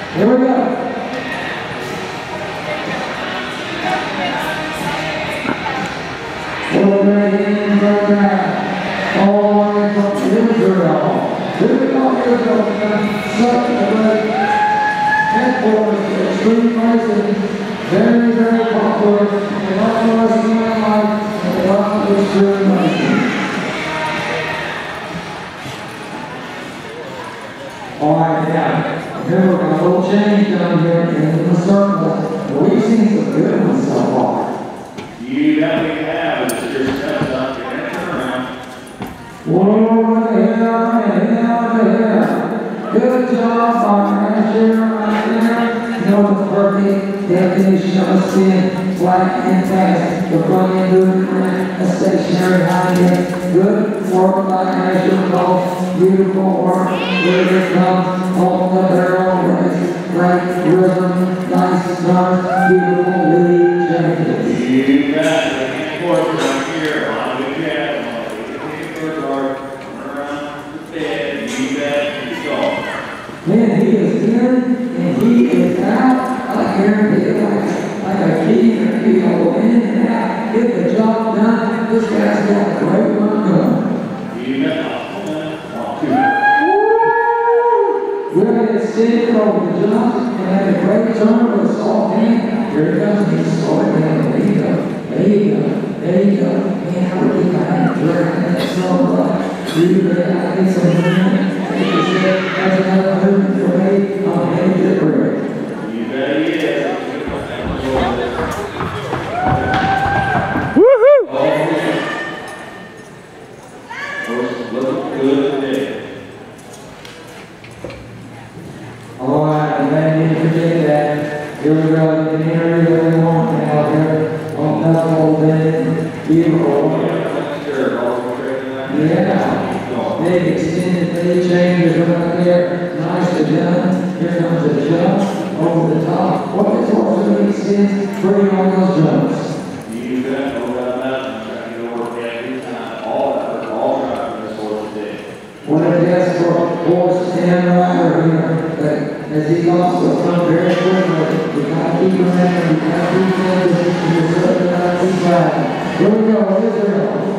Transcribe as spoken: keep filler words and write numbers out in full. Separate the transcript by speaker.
Speaker 1: Here we go. We're ready in program. All the way from Israel. Here we go, Israel. Such a great headquarters for extreme racing. Very, very popular. A lot of us in my life, and a lot of extreme racing. Alright, now, here we're going to a little change down here in the circle. We've seen some good ones so far.
Speaker 2: You definitely have. It's your steps up. You're going to turn around.
Speaker 1: Whoa, what the hell, what the hell, what the hell. Good job on Ashir right there. You know the perfect definition of a spin, flat and fast. The front end moving around a stationary high end. Good work by Ashir Cole. Beautiful work. Here it comes on the barrel race. Great rhythm, nice turn, beautiful lead changes.
Speaker 2: You got it. Of course, right here. On the jet. Around the bed. You bet. He's gone.
Speaker 1: Man, he is in and he is out. I guarantee it like, like a key or he go in and out. Get the job done. This guy's got a great run going.
Speaker 2: You bet.
Speaker 1: We're going to extend it over the jumps and have a great turn with a soft hand. Here it comes. He's slowing down. There you go. There you go. There you go. Man, we're getting behind. We're having that slow run. You bet. I need some movement. That's another movement for me. I'm headed to the break.
Speaker 2: You bet he is.
Speaker 3: Woohoo!
Speaker 2: Oh, look good today.
Speaker 1: Alright, and then you forget that. Here we go. You can hear everything we want out here. On that whole thing. Beautiful. Yeah. Big extended lead changes right there. Nicely done. Here comes a jump over the top. What is horse really extends? Pretty on those jumps.
Speaker 2: You bet. No doubt about it. I'm trying to work every time. All that. All driving this horse today.
Speaker 1: What a guess for horse ten rider here. But as he lost will come very quickly. We got to keep remembering. We got to keep remembering. We're certainly not too bad. Here we go. Israel.